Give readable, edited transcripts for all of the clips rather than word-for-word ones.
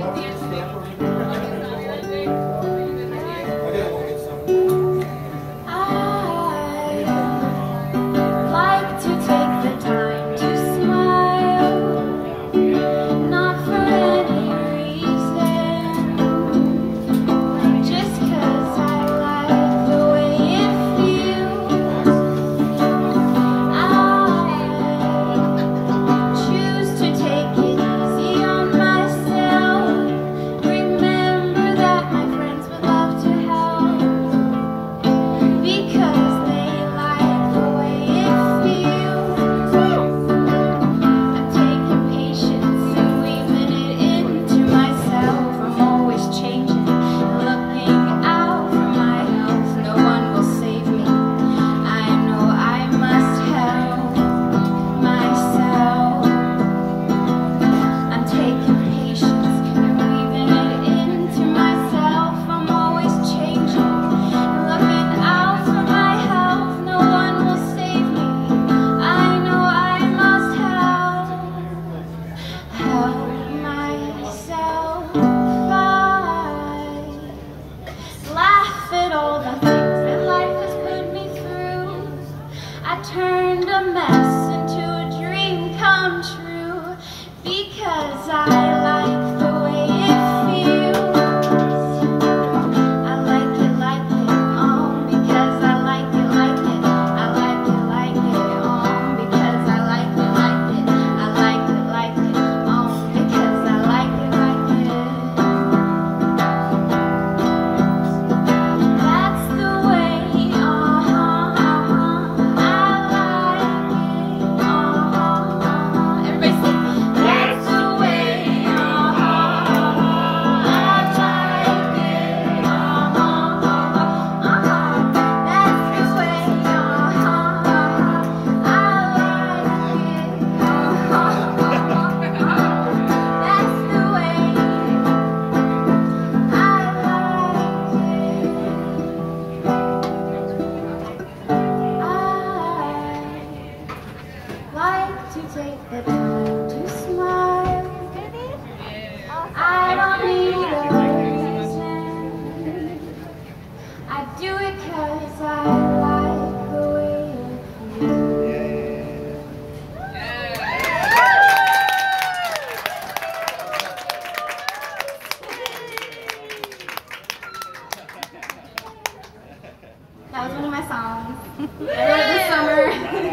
That was one of my songs. I wrote it this summer.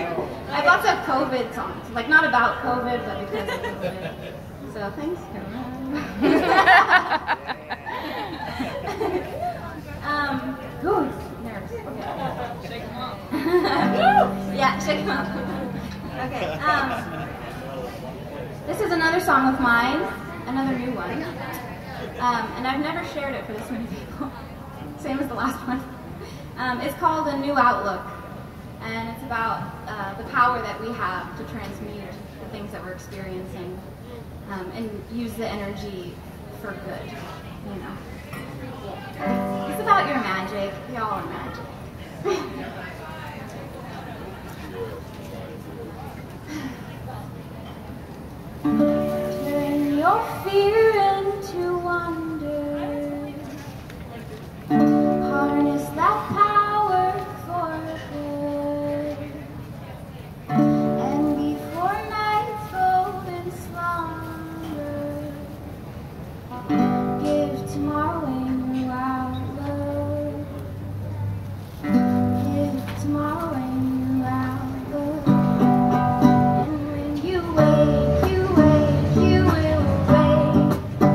I have lots of COVID songs. Like, not about COVID, but because of COVID. So, thanks, COVID. Ooh, nerves. Okay. Shake them off. Yeah, shake them off. Okay. This is another song of mine, another new one. And I've never shared it for this many people. Same as the last one. It's called A New Outlook, and it's about the power that we have to transmute the things that we're experiencing and use the energy for good, you know. It's about your magic. Y'all are magic. Turn your fear into wonder. Harness that power for good. And before night fold in slumber, give tomorrow a new outlook. Give tomorrow a new outlook. And when you wake, you will wake.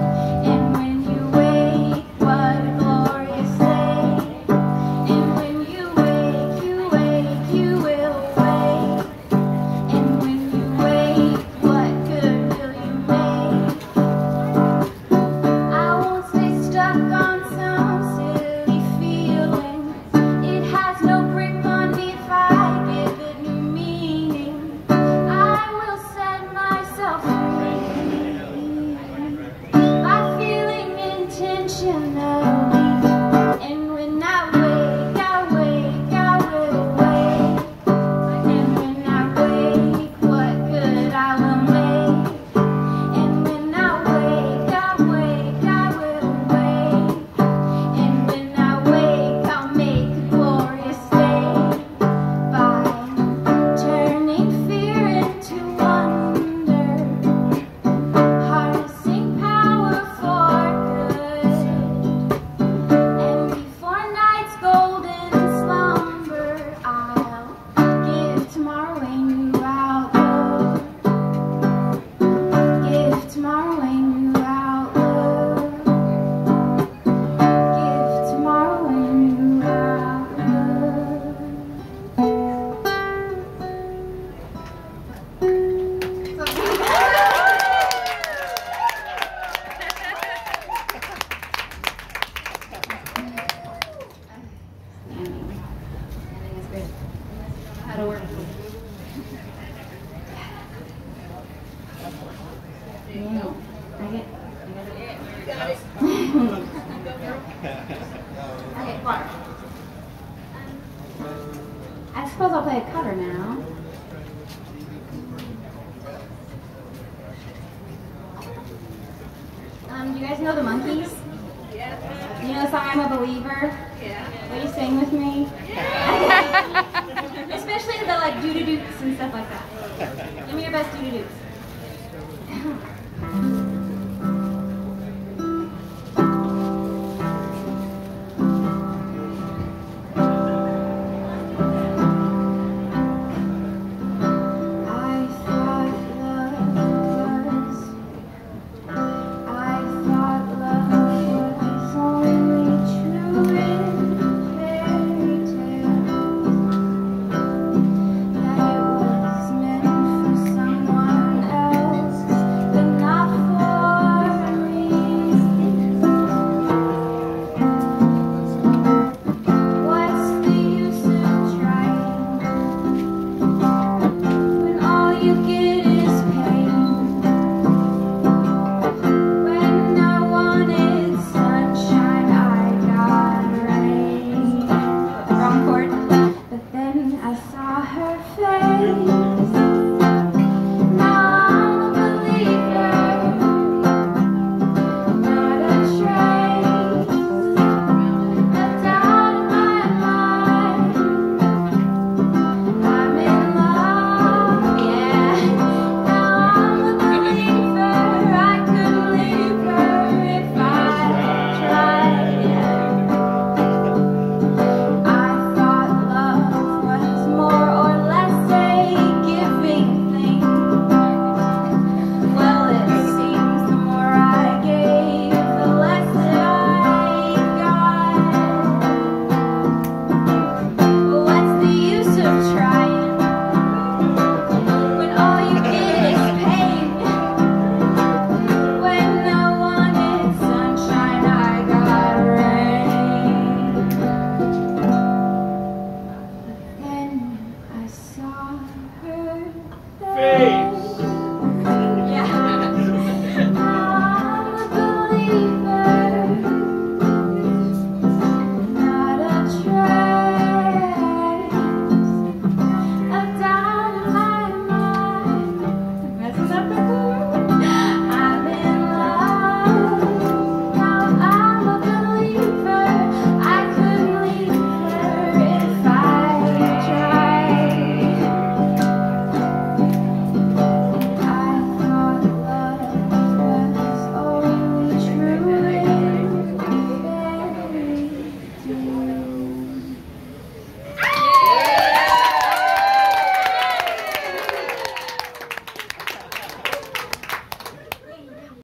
Okay, water. I suppose I'll play a cover now. Do you guys know the Monkees? Yeah. You know the song I'm a Believer? Yeah. Will you sing with me? Yeah. Especially the like doo-doo-doots and stuff like that. Give me your best doo-doo-doots.